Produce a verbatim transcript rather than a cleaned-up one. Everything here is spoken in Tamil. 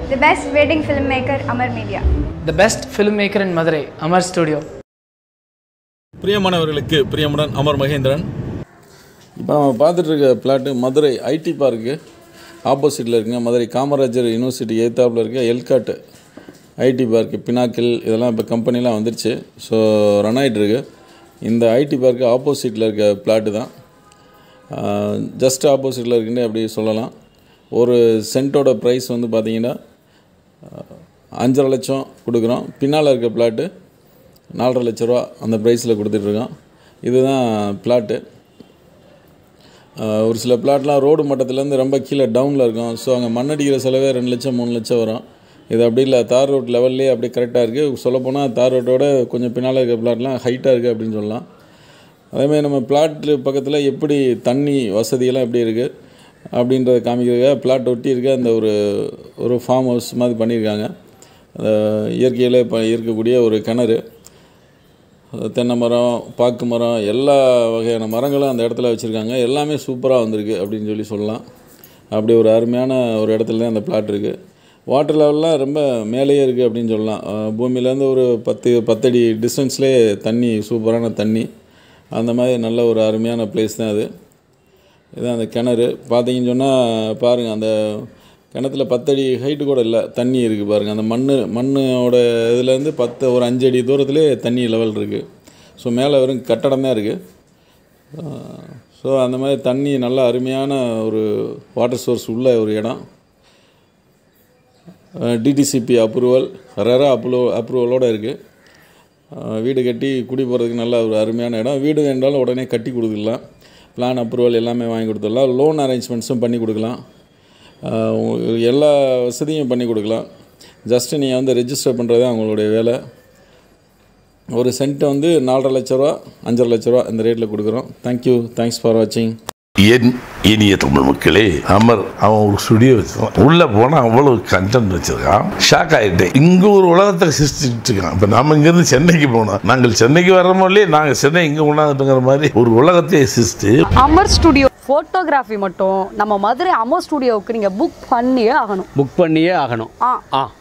The best wedding filmmaker, Amar Media. The best filmmaker in Madurai, Amar Studio. பிரியமானவர்களுக்கு பிரியமுடன் அமர் மகேந்திரன். இப்போ நம்ம பார்த்துட்டு இருக்க பிளாட்டு மதுரை ஐடி பார்க்கு ஆப்போசிட்டில் இருக்குங்க. மதுரை காமராஜர் யூனிவர்சிட்டி எய்த்தாப்பில் இருக்க எல்காட் ஐடி பார்க்கு பினாக்கில் இதெல்லாம் இப்போ கம்பெனிலாம் வந்துருச்சு. ஸோ ரன் ஆகிட்டுருக்கு. இந்த ஐடி பார்க்கு ஆப்போசிட்டில் இருக்க பிளாட்டு தான். ஜஸ்ட் ஆப்போசிட்டில் இருக்குன்னு அப்படி சொல்லலாம். ஒரு சென்ட்டோட ப்ரைஸ் வந்து பார்த்திங்கன்னா அஞ்சரை லட்சம் கொடுக்குறோம். பின்னால் இருக்க பிளாட்டு நாலரை லட்ச ரூபா அந்த ப்ரைஸில் கொடுத்துட்ருக்கோம். இதுதான் பிளாட்டு. ஒரு சில பிளாட்லாம் ரோடு மட்டத்துலேருந்து ரொம்ப கீழே டவுனில் இருக்கும். ஸோ அங்கே மண்ணடிக்கிற செலவே ரெண்டு லட்சம் மூணு லட்சம் வரும். இது அப்படி இல்லை, தார் ரோட் லெவல்லே அப்படியே கரெக்டாக இருக்குது. சொல்லப்போனால் தார் ரோட்டோட கொஞ்சம் பின்னால் இருக்க பிளாட்லாம் ஹைட்டாக இருக்குது அப்படின்னு சொல்லலாம். அதேமாதிரி நம்ம பிளாட்டு பக்கத்தில் எப்படி தண்ணி வசதியெல்லாம் எப்படி இருக்குது அப்படின்றத காமிக்கிறதுக்காக பிளாட் ஒட்டி இருக்க அந்த ஒரு ஒரு ஃபார்ம் ஹவுஸ் மாதிரி பண்ணியிருக்காங்க. இயற்கையில் இப்போ இருக்கக்கூடிய ஒரு கிணறு, தென்னை மரம், பாக்கு மரம், எல்லா வகையான மரங்களும் அந்த இடத்துல வச்சுருக்காங்க. எல்லாமே சூப்பராக வந்திருக்கு அப்படின்னு சொல்லி சொல்லலாம். அப்படி ஒரு அருமையான ஒரு இடத்துல தான் அந்த பிளாட் இருக்குது. வாட்டர் லெவல்லாம் ரொம்ப மேலேயே இருக்குது அப்படின்னு சொல்லலாம். பூமியிலேருந்து ஒரு பத்து பத்தடி டிஸ்டன்ஸ்லேயே தண்ணி, சூப்பரான தண்ணி, அந்த மாதிரி நல்ல ஒரு அருமையான பிளேஸ் தான் அது. இதுதான் அந்த கிணறு. பார்த்தீங்கன்னு சொன்னால் பாருங்கள், அந்த கிணத்துல பத்தடி ஹைட்டு கூட இல்லை, தண்ணி இருக்குது பாருங்கள். அந்த மண் மண்ணோட இதுலேருந்து பத்து ஒரு அஞ்சு அடி தூரத்துலேயே தண்ணி லெவல் இருக்குது. ஸோ மேலே வெறும் கட்டடம் தான் இருக்குது. ஸோ அந்த மாதிரி தண்ணி நல்ல அருமையான ஒரு வாட்டர் சோர்ஸ் உள்ள ஒரு இடம். டிடிசிபி அப்ரூவல், ரெரா அப்ரூவ அப்ரூவலோடு இருக்குது. வீடு கட்டி குடி போகிறதுக்கு நல்ல ஒரு அருமையான இடம். வீடு வேண்டாலும் உடனே கட்டி கொடுத்துக்கலாம். பிளான் அப்ரூவல் எல்லாமே வாங்கி கொடுத்துடலாம். லோன் அரேஞ்ச்மெண்ட்ஸும் பண்ணி கொடுக்கலாம். எல்லா வசதியும் பண்ணி கொடுக்கலாம். ஜஸ்ட்டு நீங்கள் வந்து ரெஜிஸ்டர் பண்ணுறது தான் அவங்களுடைய வேலை. ஒரு சென்ட்டை வந்து நாலரை லட்ச ரூபா அஞ்சரை லட்ச ரூபா இந்த ரேட்டில் கொடுக்குறோம். தேங்க்யூ, தேங்க்ஸ் ஃபார் வாட்சிங். என் இனிய தமிழ் மக்களே, அமர் அவன் ஒரு ஸ்டுடியோ வச்சிருக்கான். உள்ள போனால் அவ்வளவு கண்டென்ட் வச்சிருக்கான். ஷாக் ஆகிட்டேன். இங்கே ஒரு உலகத்தை சிருஷ்டிட்டு இருக்கான். இப்போ நம்ம இங்கேருந்து சென்னைக்கு போனோம். நாங்கள் சென்னைக்கு வர்றோமோ இல்லையே, நாங்கள் சென்னை இங்கே கொண்டாந்துட்டுங்கிற மாதிரி ஒரு உலகத்தை சிருஷ்டி. அமர் ஸ்டுடியோ ஃபோட்டோகிராஃபி மட்டும் நம்ம மதுரை அமர் ஸ்டுடியோவுக்கு நீங்கள் புக் பண்ணியே ஆகணும். புக் பண்ணியே ஆகணும். ஆ ஆ